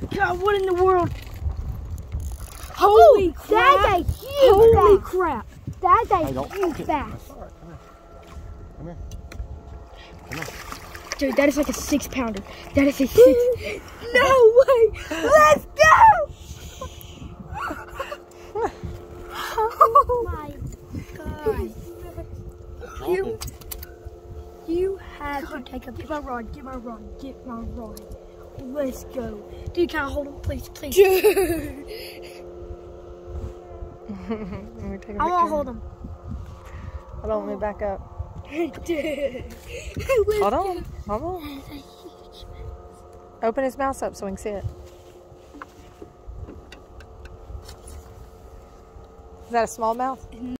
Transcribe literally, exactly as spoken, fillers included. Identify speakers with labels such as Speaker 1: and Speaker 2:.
Speaker 1: God, what in the world? Holy
Speaker 2: Ooh,
Speaker 1: crap.
Speaker 2: That's a huge
Speaker 1: Holy
Speaker 2: bass.
Speaker 1: crap.
Speaker 2: That's a
Speaker 3: Hey, don't
Speaker 2: huge
Speaker 3: poke it.
Speaker 2: bass.
Speaker 3: That's all right. Come here. Come here. Come on.
Speaker 1: Dude, that is like a six pounder. That is a six. No way. Let's go.
Speaker 2: Oh my God.
Speaker 1: You,
Speaker 2: You have to take a
Speaker 1: get
Speaker 2: picture.
Speaker 1: my rod. Get my rod. Get my rod. Let's go. Dude, can I hold him? Please, please.
Speaker 2: Dude.
Speaker 4: Let me take a
Speaker 2: I want to
Speaker 4: picture.
Speaker 2: hold him.
Speaker 4: Hold on, let me back up.
Speaker 1: Dude.
Speaker 4: Hold on, hold on. Open his mouth up so we can see it. Is that a smallmouth?